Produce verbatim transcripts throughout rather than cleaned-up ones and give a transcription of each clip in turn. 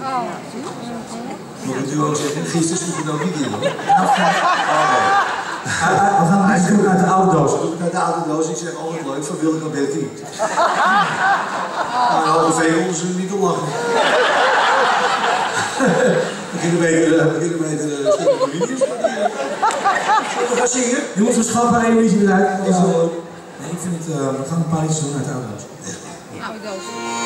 Moet ik u ook zeggen, gisteren sloeg het ook niet in, hoor. We gaan het doen uit de oude doos. Doe ik uit de oude doos. Ik zeg altijd leuk, van wil ik dan beter niet. Nou, ongeveer onder ze niet te lachen. We beginnen beter, we beginnen beter een stukje van video's. Zullen we gaan zingen? Jongens, we schappen maar één liedje eruit. Ja, nee, ik vind het, uh, we gaan een paar liedjes doen uit de oude doos. Oude doos.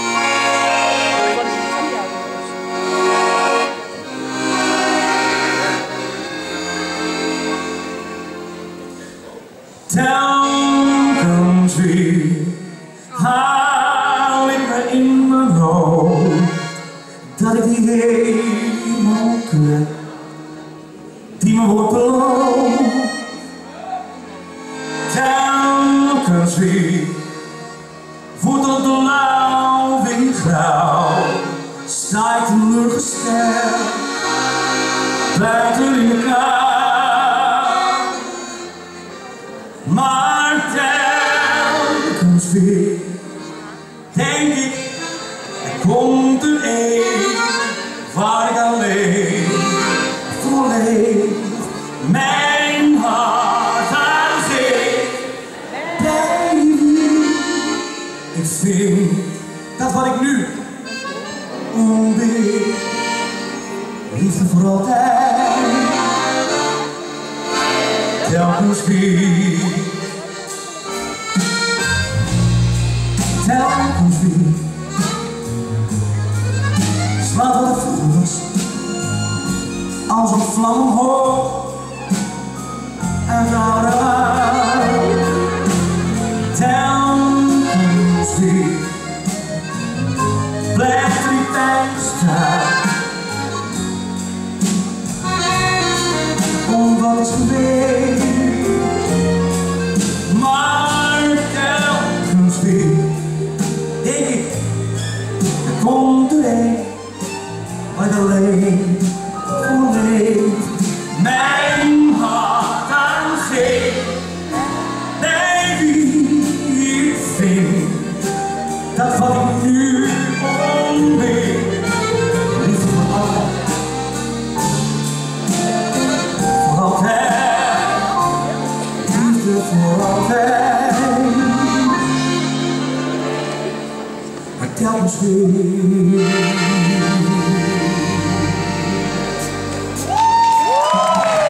Town country, haal ik me in mijn hoofd dat ik die hemel krijg, die me wordt beloofd. Town country, voet op de lauw weer grauw, sta ik teleurgesteld buiten in de kou. Maar telkens weer denk ik, er komt er een waar ik alleen volledig mijn hart aan geef. Baby, ik vind dat wat ik nu ontdek, liefde voor altijd, telkens weer. Telkens weer slaat wat er vroeger was als een vlam omhoog en daaruit. Telkens weer blijft er die tijd staan om wat is geweest. Maar telkens weer denk ik, er komt er een waar ik alleen volledig mijn hart aan geef. Baby, ik vind dat wat ik nu ontdek, liefde voor altijd, voor altijd, liefde voor altijd. Maar telkens weer